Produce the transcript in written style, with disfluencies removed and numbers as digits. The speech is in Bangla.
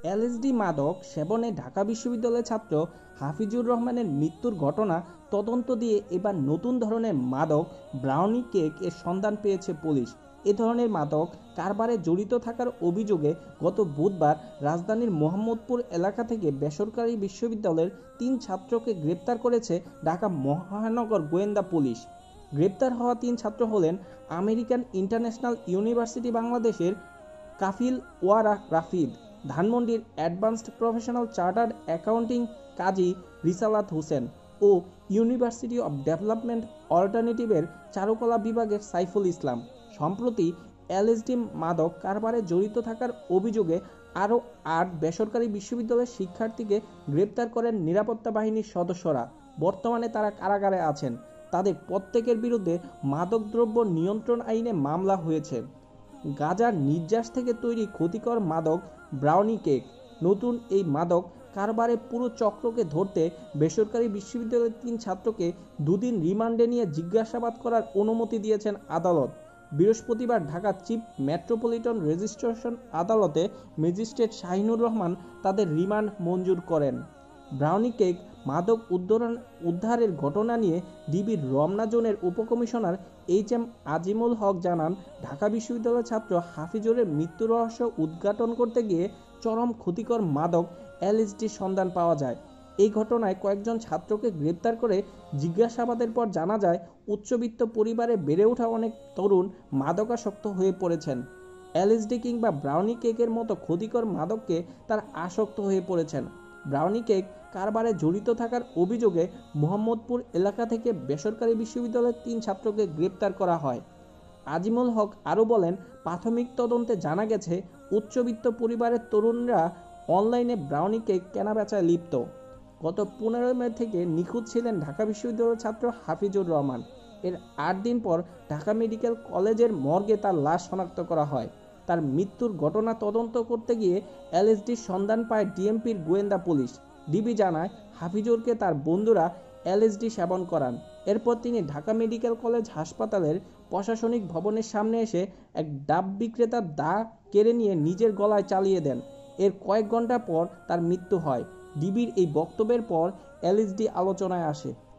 এলএসডি মাদক সেবনে ঢাকা বিশ্ববিদ্যালয়ের ছাত্র হাফিজুর রহমানের মৃত্যুর ঘটনা তদন্ত দিয়ে এবার নতুন ধরনের মাদক ব্রাউনি কেক এর সন্ধান পেয়েছে পুলিশ। এ ধরনের মাদক কারবারে জড়িত থাকার অভিযোগে গত বুধবার রাজধানীর মোহাম্মদপুর এলাকা থেকে বেসরকারি বিশ্ববিদ্যালয়ের 3 ছাত্রকে গ্রেপ্তার করেছে ঢাকা মহানগর গোয়েন্দা পুলিশ। গ্রেপ্তার হওয়া 3 ছাত্র হলেন আমেরিকান ইন্টারন্যাশনাল ইউনিভার্সিটি বাংলাদেশের কাফিল ওয়ারা রাফিদ, ধানমন্ডির advanced professional chartered accounting Kazi Risalat Hossain ও ইউনিভার্সিটি অব ডেভেলপমেন্ট অল্টারনেটিভের চারুকলা বিভাগের সাইফুল ইসলাম। সম্প্রতি এলএসডি মাদক কারবারে জড়িত থাকার অভিযোগে আরও 8 বেসরকারি বিশ্ববিদ্যালয়ের শিক্ষার্থীকে গ্রেপ্তার করেন নিরাপত্তা বাহিনীর সদস্যরা। বর্তমানে তারা কারাগারে আছেন। তাদের প্রত্যেকের বিরুদ্ধে মাদকদ্রব্য নিয়ন্ত্রণ আইনে মামলা হয়েছে। গাঁজার নির্যাস থেকে তৈরি ক্ষতিকর মাদক ব্রাউনি কেক। নতুন এই মাদক কারবারে পুরো চক্রকে ধরতে বেসরকারি বিশ্ববিদ্যালয়ের 3 ছাত্রকে 2 দিন রিমান্ডে নিয়ে জিজ্ঞাসাবাদ করার অনুমতি দিয়েছেন আদালত। বৃহস্পতিবার ঢাকা চিফ মেট্রোপলিটন রেজিস্ট্রেশন আদালতে ম্যাজিস্ট্রেট শাহিনুর রহমান তাদের রিমান্ড মঞ্জুর করেন। ব্রাউনি কেক মাদক উদ্ধারের ঘটনা নিয়ে ডিবির রমনা জোনের উপকমিশনার এইচ.এম. আজিমুল হক জানান, ঢাকা বিশ্ববিদ্যালয়ের ছাত্র হাফিজুরের মৃত্যু রহস্য উদ্ঘাটন করতে গিয়ে চরম ক্ষতিকর মাদক এলএসডির সন্ধান পাওয়া যায়। এই ঘটনায় কয়েকজন ছাত্রকে গ্রেপ্তার করে জিজ্ঞাসাবাদের পর জানা যায়, উচ্চবিত্ত পরিবারে বেড়ে ওঠা অনেক তরুণ মাদকাসক্ত হয়ে পড়েছেন। এলএসডি কিংবা ব্রাউনি কেকের মতো ক্ষতিকর মাদককে তারা আসক্ত হয়ে পড়েছেন। ব্রাউনি কেক কারবারে জড়িত থাকার অভিযোগে মোহাম্মদপুর এলাকা থেকে বেসরকারি বিশ্ববিদ্যালয়ের 3 ছাত্রকে গ্রেপ্তার করা হয়। আজিমুল হক আরও বলেন, প্রাথমিক তদন্তে জানা গেছে উচ্চবিত্ত পরিবারের তরুণরা অনলাইনে ব্রাউনি কেক কেনাবেচায় লিপ্ত। গত 15 মে থেকে নিখোঁজ ছিলেন ঢাকা বিশ্ববিদ্যালয়ের ছাত্র হাফিজুর রহমান। এর 8 দিন পর ঢাকা মেডিকেল কলেজের মর্গে তার লাশ শনাক্ত করা হয়। তার মৃত্যুর ঘটনা তদন্ত করতে গিয়ে এলএসডির সন্ধান পায় ডিএমপির গোয়েন্দা পুলিশ। ডিবি জানায়, হাফিজুরকে তার বন্ধুরা এলএসডি সেবন করান। এরপর তিনি ঢাকা মেডিকেল কলেজ হাসপাতালের প্রশাসনিক ভবনের সামনে এসে এক ডাব বিক্রেতার দা কেড়ে নিয়ে নিজের গলায় চালিয়ে দেন। এর কয়েক ঘন্টা পর তার মৃত্যু হয়। ডিবির এই বক্তব্যের পর এলএসডি আলোচনায় আসে।